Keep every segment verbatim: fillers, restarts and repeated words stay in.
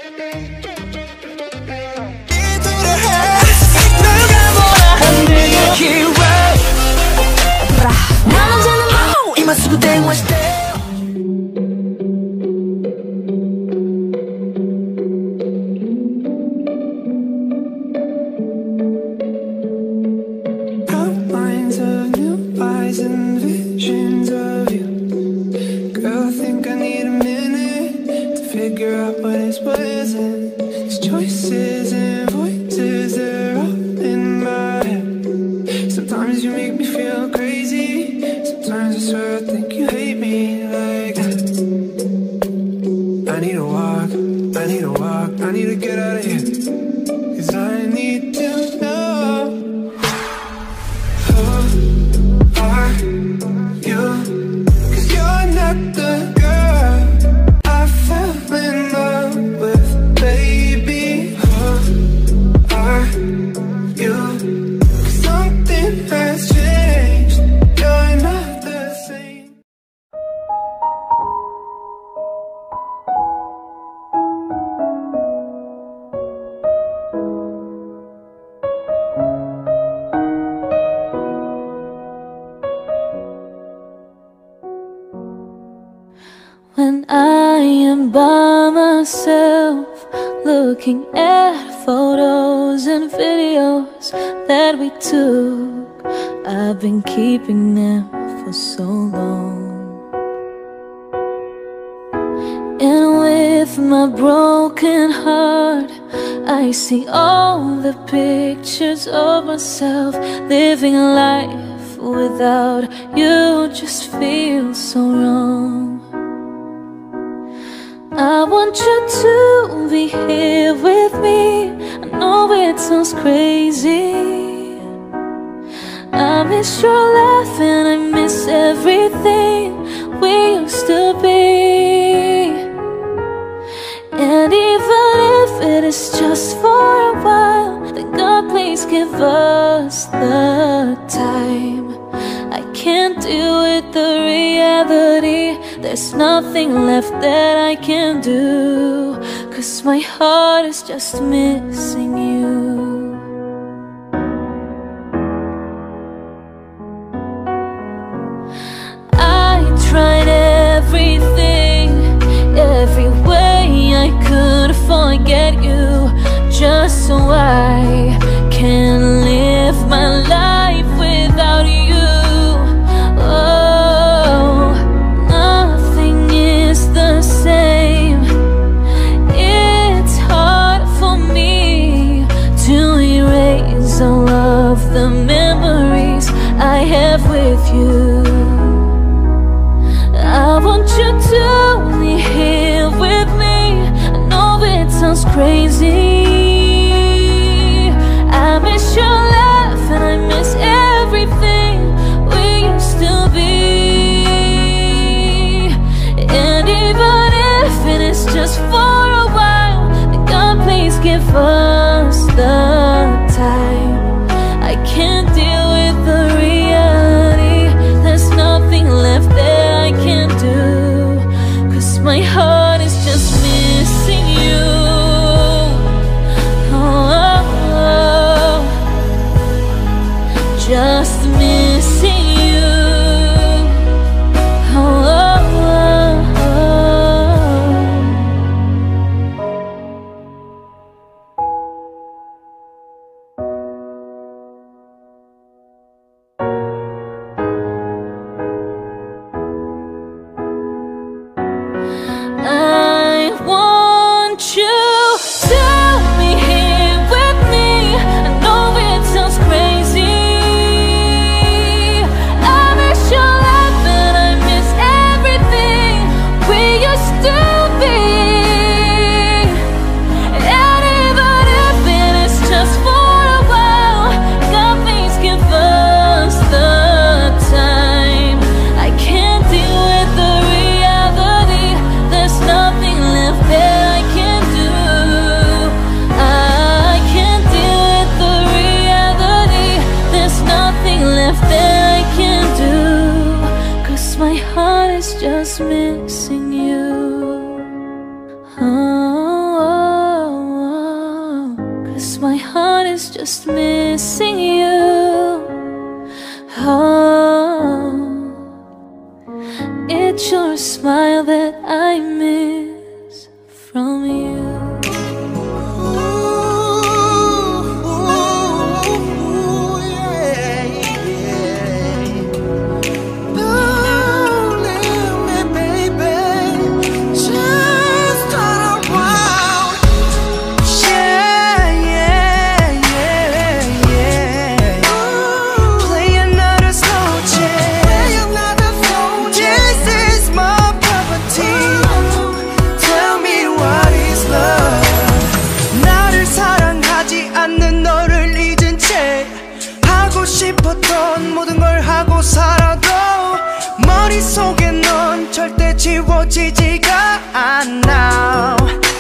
Outlines of new eyes and visions of you. Girl, I think I need a minute to figure out what is what isn't. These choices and voices, they're all in my head. Sometimes you make me feel crazy. Sometimes I swear I think you hate me like that. I need a walk, I need a walk, I need to get out of here. Cause I need to know, who are you? Cause you're not the girl I fell in love with, baby. Who are you? Cause something has changed, you're not the same. When I am by myself, looking at photos and videos that we took, I've been keeping them for so long. And with my broken heart, I see all the pictures of myself living life without you. Just feels so wrong. I want you to be here with me. I know it sounds crazy. I miss your laugh and I miss everything we used to be. And even if it is just for a while, then God, please give us the time. I can't deal with the reality. There's nothing left that I can do, cause my heart is just missing you. I tried everything, every way I could forget you, just so I can live my life without you. All of the memories I have with you, I want you to be here with me. I know it sounds crazy. I miss your laugh and I miss everything we used to be. And even if it is just for a while, then God, please give us the time. I can't deal with the reality. There's nothing left that I can do, cause my heart is just missing you. Oh, oh, oh. Just missing you. Oh, oh, oh. just missing you. Oh, it's your smile that I miss from you. 싶었던 모든 걸 하고 살아도 머릿속에 넌 절대 지워지지가 않아.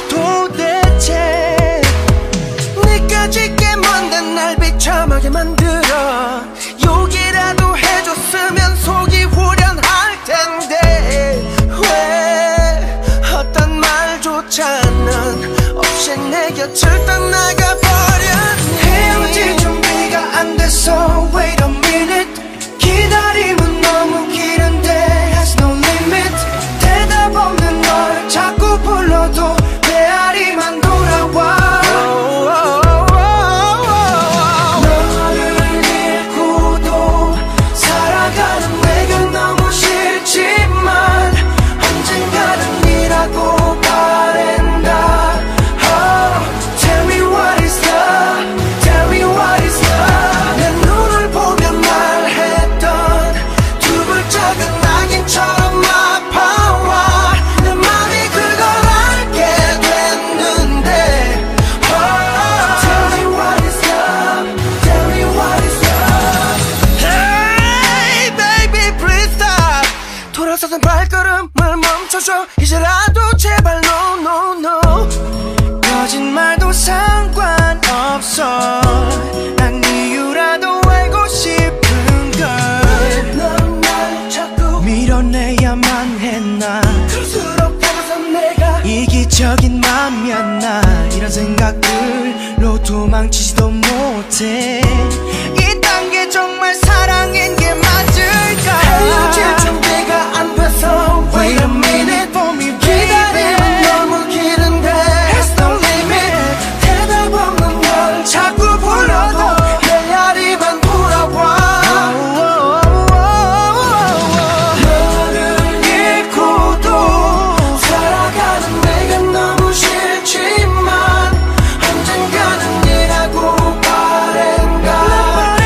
도대체 네가 짓게 뭔데 날 비참하게 만들어. 욕이라도 해줬으면 속이 후련할 텐데 왜 어떤 말조차 넌 없이 내 곁을 떠나가버렸니. 헤어질 준비가 안 돼서 wait a minute. 기다림은 너무 길은데 has no limit. 대답 없는 널 자꾸 불러도 메아리만 돌아와. 너를 잃고도 살아가는 내가 너무 싫지만 언젠가는 이라고 바란다. Oh, tell me what is love. Tell me what is love. 내 눈을 보며 말했던 두 글자가 낙인처럼 아파와. 내 맘이 그걸 알게 됐는데. Oh, tell me what is love. Tell me what is love. Hey baby please stop. 돌아서던 발걸음을 멈춰줘. 이제라도 제발 no no no. 거짓말도 상관없어. 난 이유라도 알고 싶은 걸. 넌 날 자꾸 밀어내야만 했나. 그럴수록 다가선 내가 이기적인 맘이었나. 이런 생각들로 도망치지도 못해. 이딴 게 정말 사랑인 게 맞을까. 헤어질 준비가 안 돼서 wait a minute for me baby. 기다림은 너무 길은데 has no limit. 대답 없는 걸 자꾸 불러도 메아리만 돌아와. 너를 잃고도 살아가는 내가 너무 싫지만 언젠가는 이라고 바란다.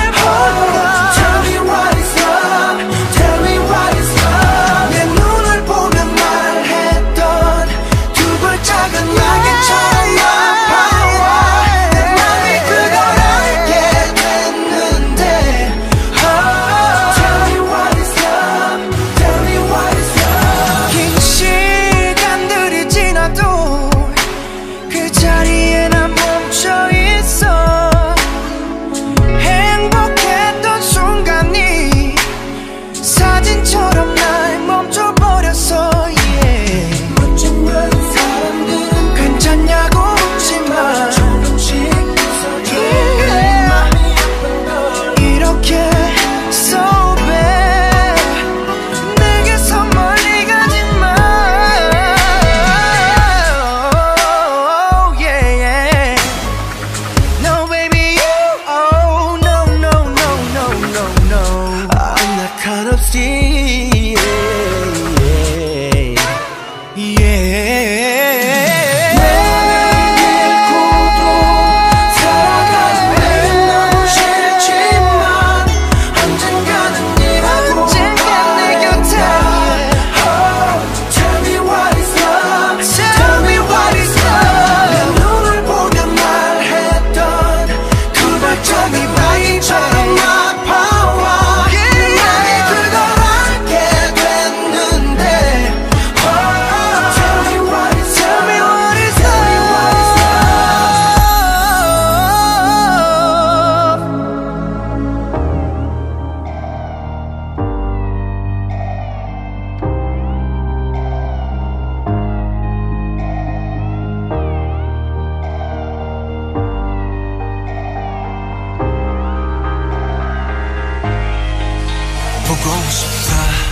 싶다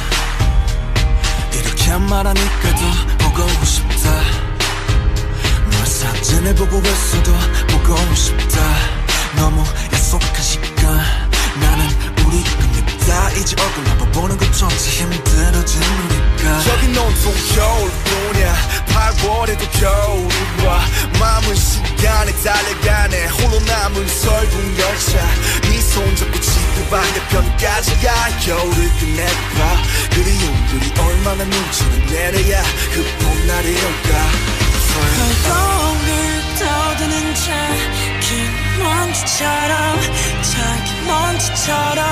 이렇게 말하니까 더 보고 싶다 널 사진해보고 있어도 보고 싶다 너무 약속한 시간 나는 우리 겁니다 이제 얼굴 한번 보는 것조차 힘들어진 우리가 여긴 온통 겨울뿐이야 팔월에도 겨울이 와 마음은 시간에 달려가네 홀로 남은 설국 열차 네 손잡고 지구 반대편까지 가 겨울을 끝내봐 그리움들이 얼마나 눈치를 내려야 그 봄날이 올까 발동을 떠드는 작은 먼지처럼 작은 먼지처럼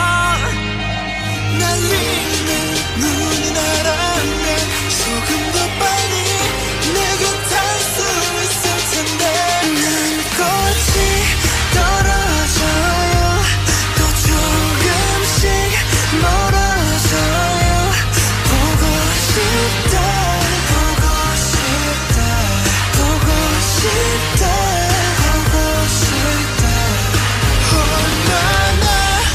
날리는 눈이 날아오면 조금 더 빨리 내게 닿을 수 있을 텐데 난 꽃이 떨어져요 또 조금씩 멀어져요 보고 싶다 보고 싶다 보고 싶다 보고 싶다 얼마나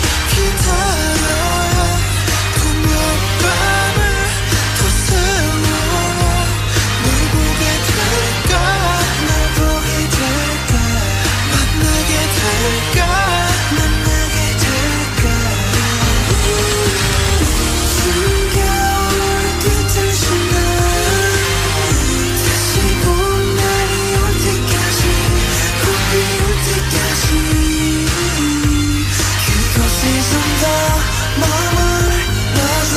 기다려요 또 몇 밤을 더 세워요 널 보게 될까 날 보게 될까 만나게 될까 만나게 될까 숨겨올 듯한 순간 다시 봄날이 올 때까지 봄이 올 때까지 그곳에 좀 더 머물러서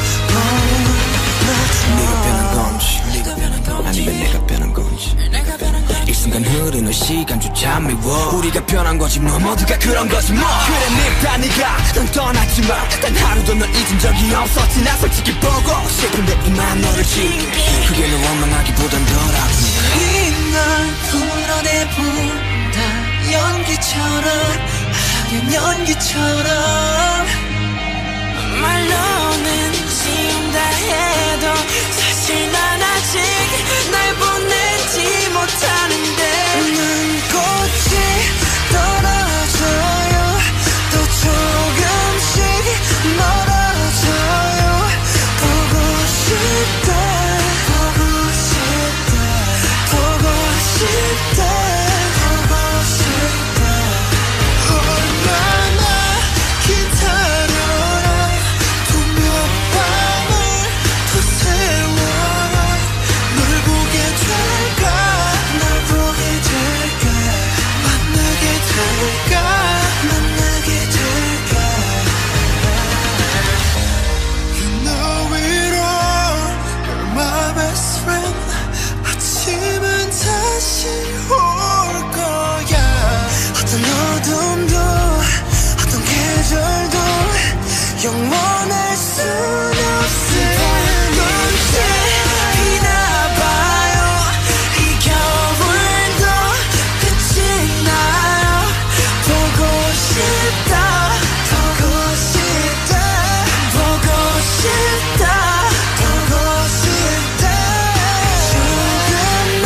네가 변한 건지 아니면 내가 변한 건지 이 순간 흐르는 시간조차 미워 우리가 변한 거지 뭐 모두가 그런 거지 뭐 그래 네가 네가 넌 떠났지만 단 하루도 널 잊은 적이 없었지 나 솔직히 보고 싶은데 이만 너를 지우게 그게 널 원망하기보단 덜 아프네 이날 풀어내본다 연기처럼 하얀 연기처럼 말로는 지운다 해도 사실 난 아직 날 보내지 못하는데 난 꽃이 떨어져요 또 조금씩 멀어져요 보고 싶다 보고 싶다 보고 싶다 보고 싶다 얼마나 기다려라 또 몇 밤을 더 세워라 널 보게 될까 날 보게 될까 만나게 될까 만나게 될까 You know it all You're my best friend 아침은 다시 올 거야 어떤 어둠도 어떤 계절도 영원할 순 없을 건데 비나봐요 이 겨울도 끝이 나요 보고 싶다 보고 싶다 보고 싶다 보고 싶다 조금만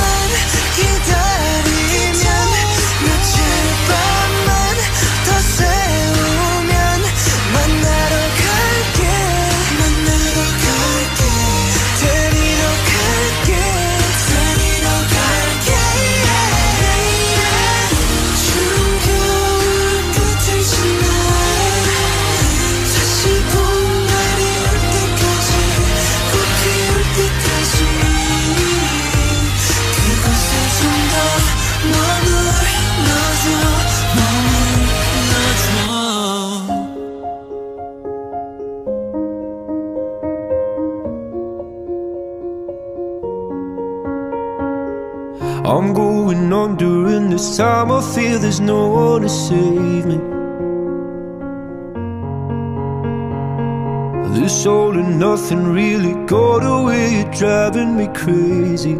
기다리면 며칠 밤만 더 세우면 만나러 갈게 만나러 갈게 데리러 갈게 데리러 갈게 추운 겨울 끝을 지나 다시 봄날이 올 때까지 꽃 피울 때까지 그곳에 좀 더 머물러줘 머물러줘 I'm going on during this time. I feel there's no one to save me. This all and nothing really got away. You're driving me crazy.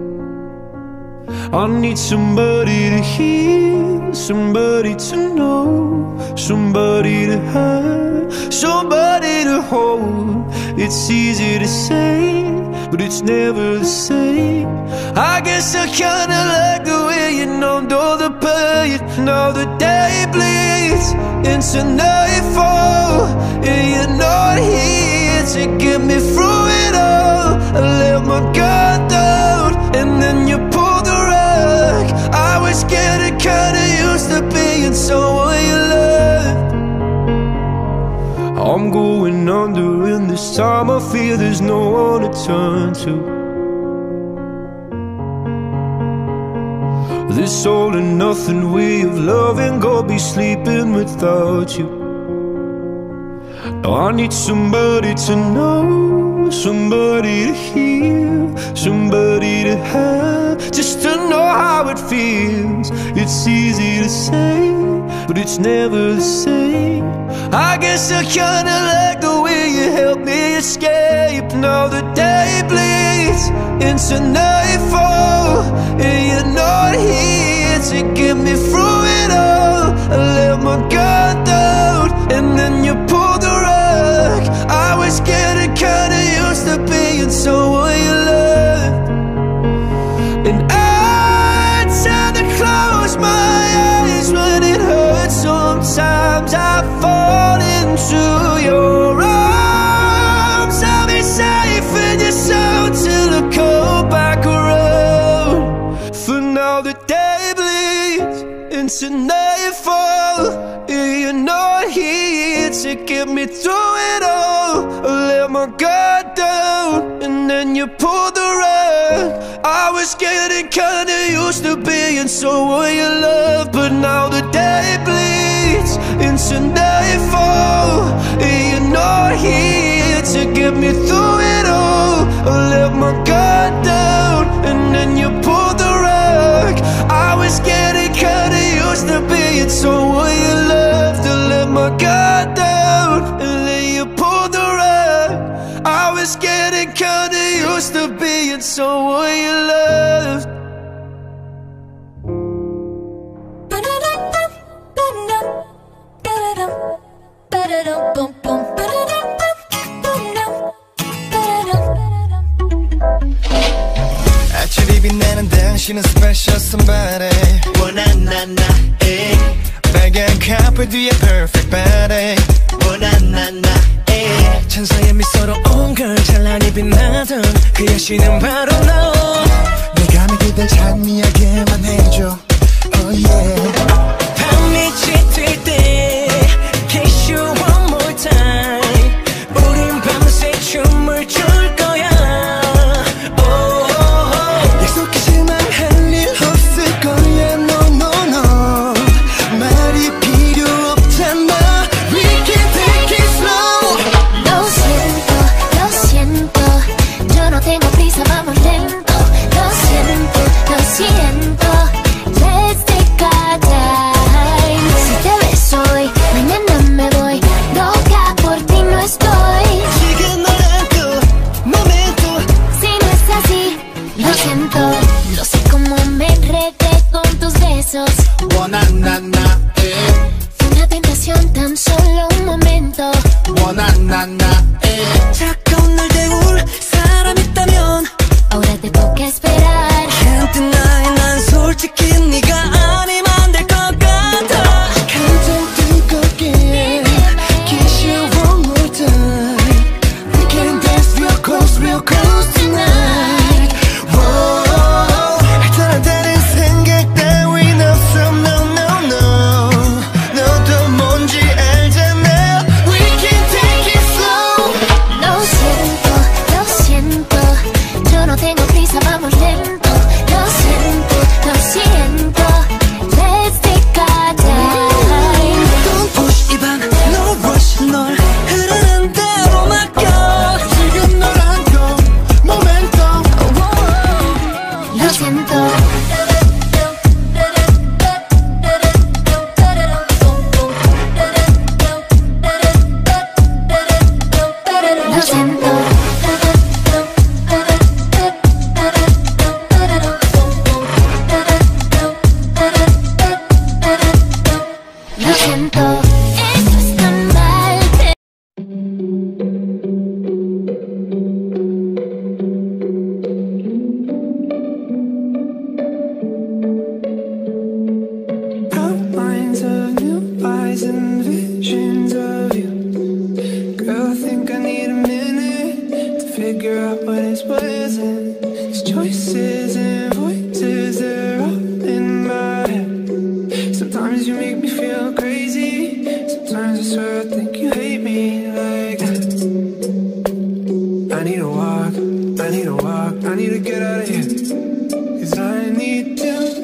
I need somebody to hear, somebody to know, somebody to have, somebody to hold. It's easy to say, but it's never the same. I guess I kinda like the way you numbed all the pain. Now the day bleeds bleeds into nightfall, and you're not here to get me through it all. I let my guard down, and then you pulled the rug. I was getting kinda used to being someone you loved. I'm going under, and this time I feel there's no one to turn to. This all and nothing way of loving, go be sleeping without you. Now I need somebody to know, somebody to hear, somebody to have, just to know how it feels. It's easy to say, but it's never the same. I guess I kinda like the way you help me escape. Now the day bleeds into nightfall, and you're not here to get me through it all. I let my guard down, and then you pulled the rug. I was getting kinda used to being someone you loved, and I tend to close my eyes when it hurts. Sometimes I fall into your arms. I'll be safe in your soul till I come back around. For now the day bleeds into nightfall, and you're not here to get me through it all. I let my guard down, and then you pulled the rug. I was getting kinda used to being someone you love, but now the day bleeds into nightfall, and you're not here to get me through it all. I let my guard down, and then you pulled the rug. I was getting kinda used to being someone you loved. I let my guard down, and then you pulled the rug. I was getting kinda used to being someone you loved. 아침이 빛나는 당신은 special somebody. 원한나나에 빨간 카페 뒤에 perfect body. 원한나나에 천사의 미소로 온 걸 찬란히 빛나던 그 여신은 바로 너. 내가 믿기를 찬미하게만 해줘. Oh yeah. 밤빛이 뜰 때 kiss you one more time. 우린 밤새 춤을 출 거야. 약속하지만 할 일 없을 거야. No no no 말이 필요 없잖아. We can take it slow. Lo siento, lo siento, yo no tengo prisa, vamos lento. Lo siento, lo siento, let's take our time. Si te ves hoy, mañana me voy, loca por ti no estoy. 지금 너란 그 momento. Si no es así, lo siento, no sé cómo me enredé con tus besos. 원한나나에 Fue una tentación tan solo un momento. 원한나나에 차가운 날 데울 사람 있다면 Ahora te toca esperar. Can't deny 난 솔직히 네가 아니면 안 될 것 같아. 감정 뜨겁게 Kiss you one more time. We can dance real close, real close tonight. Whoa. 다른 다른 생각 따윈 없어. No, no, no. eyes and visions of you. Girl, I think I need a minute to figure out what is what isn't. These choices and voices, they're all in my head. Sometimes you make me feel crazy. Sometimes I swear I think you hate me like that. I need a walk, I need a walk, I need to get out of here. Cause I need to